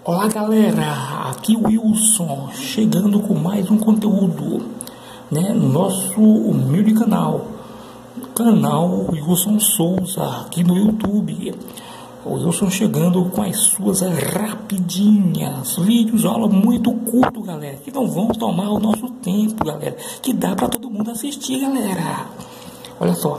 Olá galera, aqui o Wilson, chegando com mais um conteúdo, no nosso humilde canal Wilson Souza, aqui no YouTube. O Wilson chegando com as suas rapidinhas, vídeos, aula muito curto, galera, que não vão tomar o nosso tempo, galera, que dá para todo mundo assistir, galera. Olha só,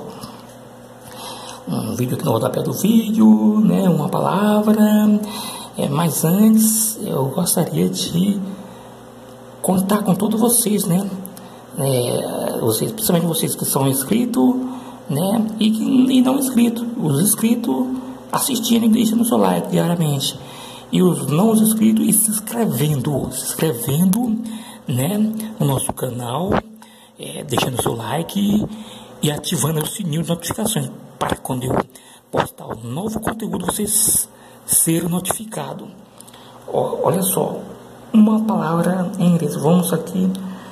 um vídeo aqui no rodapé do vídeo, uma palavra. Mas antes eu gostaria de contar com todos vocês, principalmente vocês que são inscritos, e não inscritos. Os inscritos assistindo e deixando o seu like diariamente, e os não inscritos e se inscrevendo, no nosso canal, deixando o seu like e ativando o sininho de notificações para quando eu postar um novo conteúdo vocês ser notificado. Olha só, uma palavra em inglês. Vamos aqui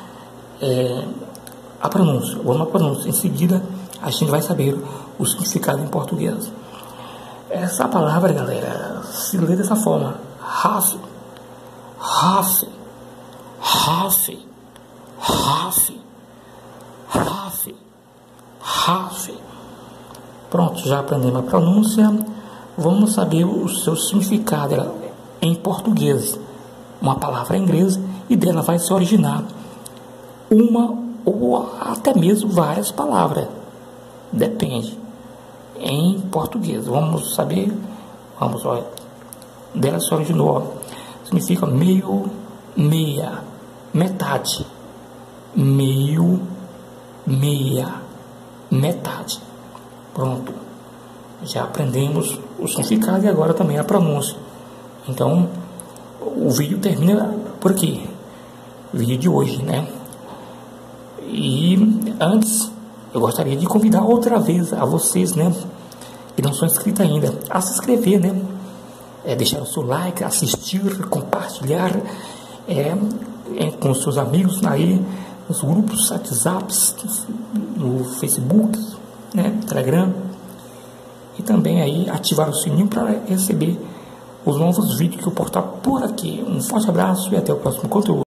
a pronúncia. Vamos à pronúncia. Em seguida a gente vai saber o significado em português. Essa palavra, galera, se lê dessa forma: half, half, half, half, half, half. Pronto, já aprendemos a pronúncia. Vamos saber o seu significado em português. Uma palavra em inglês, e dela vai se originar uma ou até mesmo várias palavras. Depende. Em português. Vamos saber. Olha. Dela se originou. Significa meio, meia, metade. Meio, meia, metade. Pronto. Já aprendemos o significado e agora também a pronúncia. Então, o vídeo termina por aqui. O vídeo de hoje, E antes, eu gostaria de convidar outra vez a vocês, que não são inscritos ainda, a se inscrever, deixar o seu like, assistir, compartilhar com seus amigos aí, nos grupos, WhatsApps, no Facebook, Telegram. E também aí ativar o sininho para receber os novos vídeos que eu postar por aqui. Um forte abraço e até o próximo conteúdo.